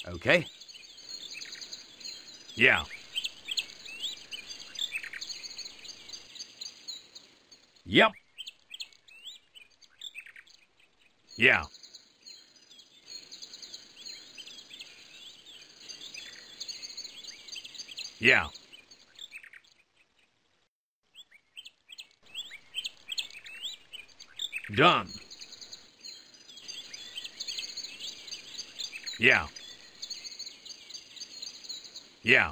Okay. Yeah. Yep. Yeah. Yeah. Done. Yeah. Yeah.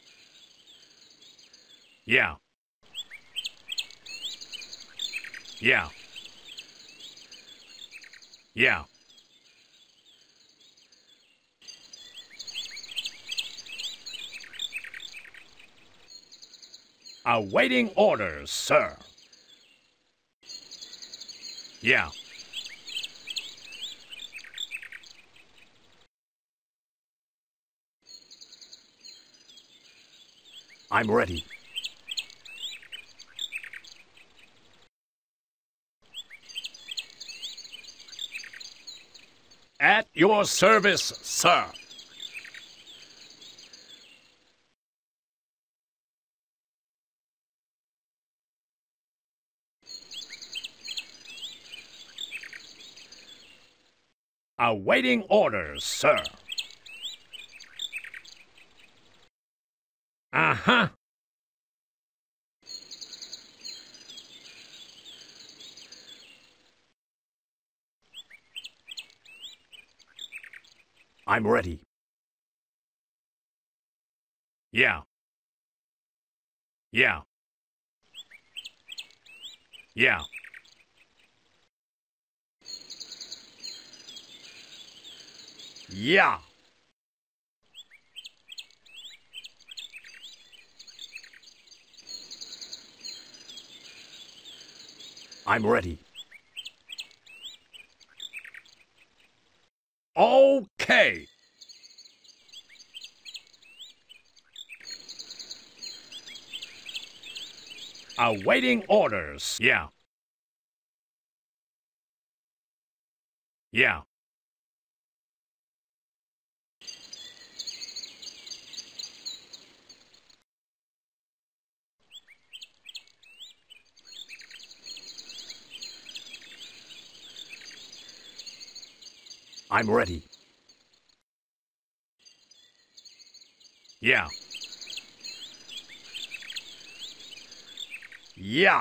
Yeah. Yeah. Yeah. Awaiting orders, sir. Yeah. I'm ready. At your service, sir. Awaiting orders, sir. Uh-huh. I'm ready. Yeah. Yeah. Yeah. Yeah. I'm ready. Okay. Awaiting orders. Yeah. Yeah. I'm ready. Yeah. Yeah.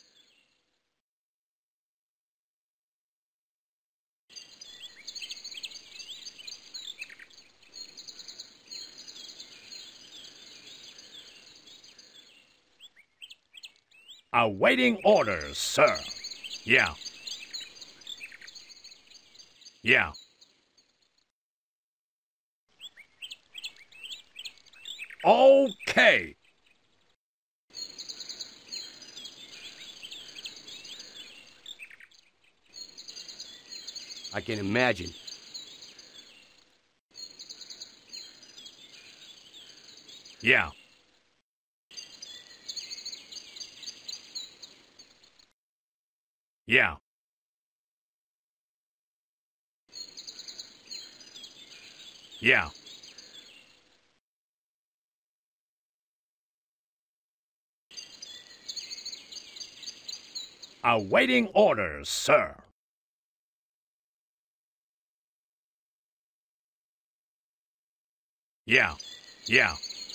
Awaiting orders, sir. Yeah. Yeah. Okay. I can imagine. Yeah. Yeah. Yeah. Awaiting orders, sir. Yeah. Yeah.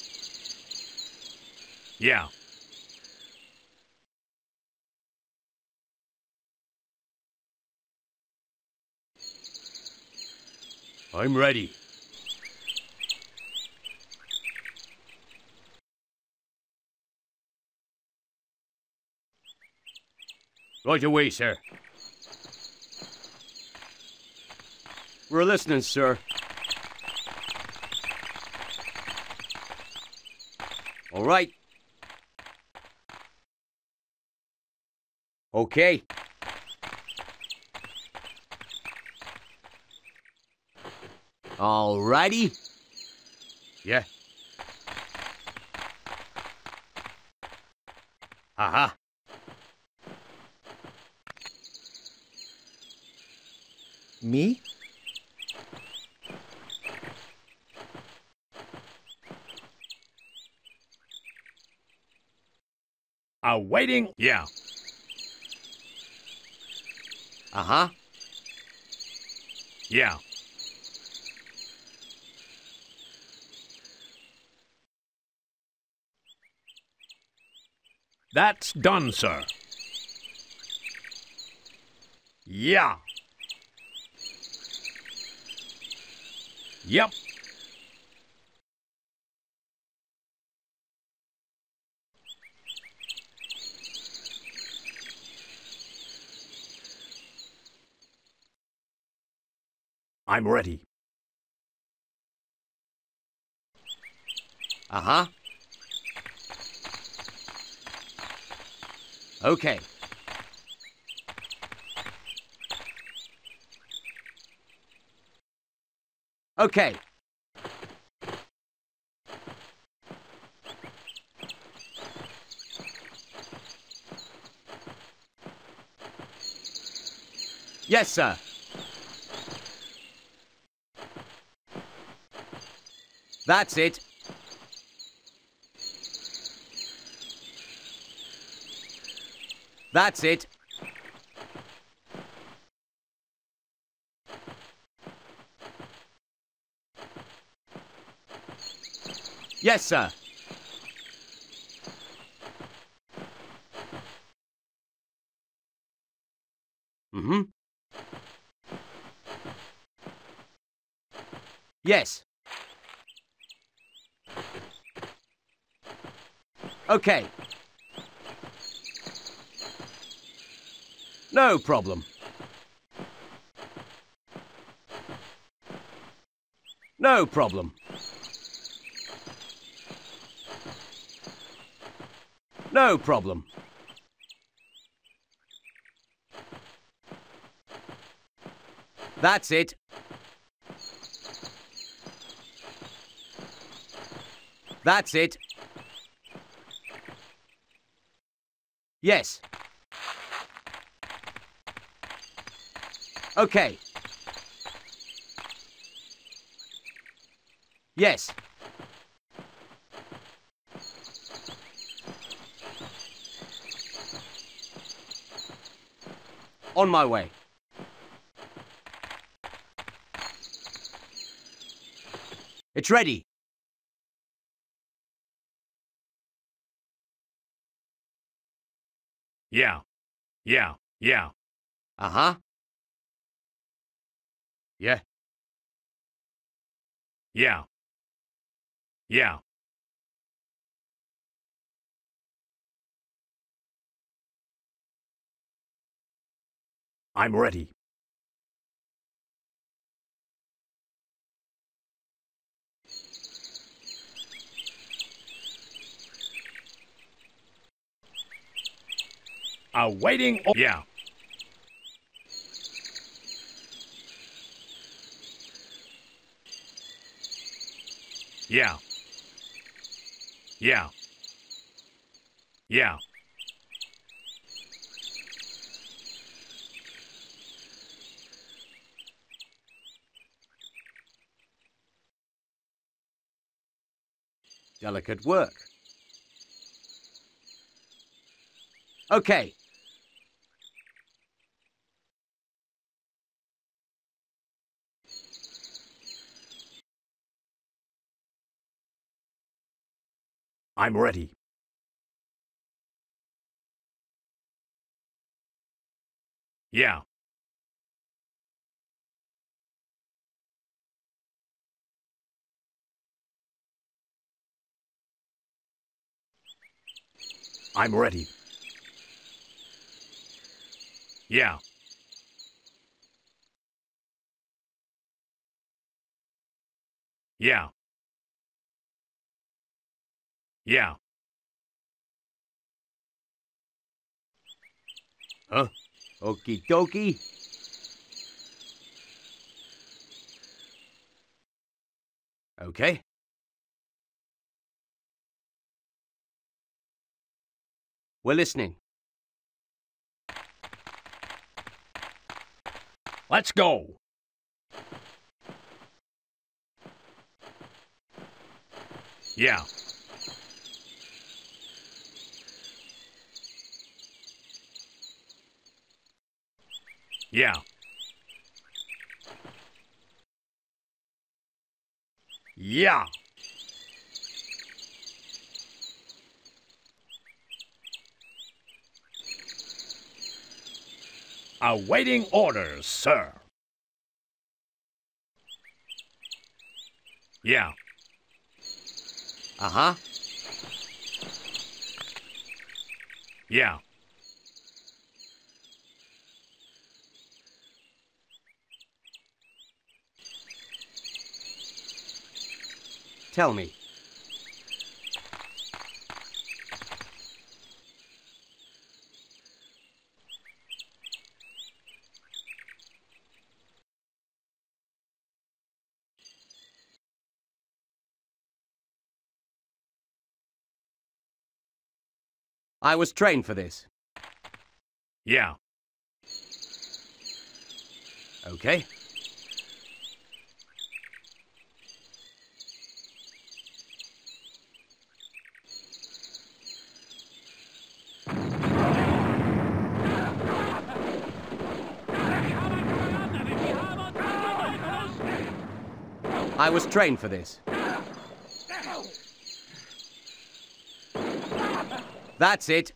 Yeah. I'm ready. Right away, sir. We're listening, sir. All right. Okay. All righty. Yeah. Aha. Me? Awaiting. Yeah. Uh-huh. Yeah. That's done, sir. Yeah. Yep. I'm ready. Uh-huh. Okay. Okay. Yes, sir. That's it. That's it. Yes, sir. Mm-hmm. Yes. Okay. No problem. No problem. No problem. That's it. That's it. Yes. Okay. Yes. On my way. It's ready. Yeah. Yeah. Yeah. Uh-huh. Yeah. Yeah. Yeah. I'm ready. Awaiting. Yeah. Yeah. Yeah. Yeah. Delicate work. Okay. I'm ready. Yeah. I'm ready. Yeah. Yeah. Yeah. Huh? Okie dokie. Okay. We're listening. Let's go. Yeah. Yeah. Yeah. Awaiting orders, sir. Yeah. Uh-huh. Yeah. Tell me. I was trained for this. Yeah. Okay. I was trained for this. That's it.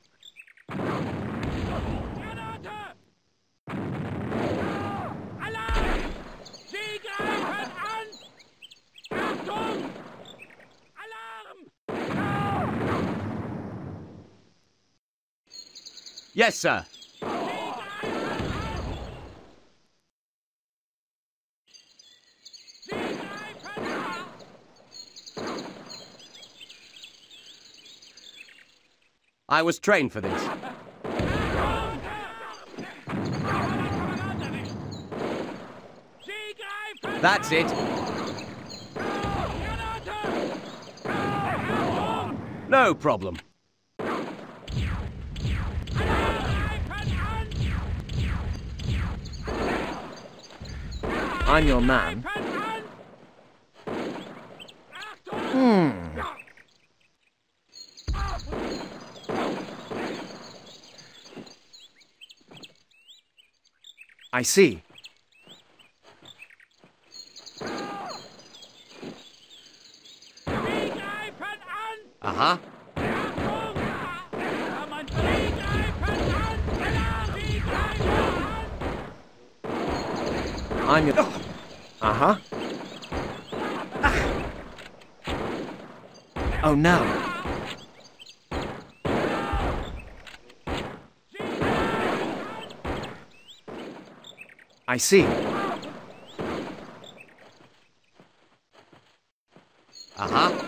Yes, sir. I was trained for this. That's it. No problem. I'm your man. I see. Uh-huh. I'm your... Uh-huh. Oh, no. I see. Uh-huh.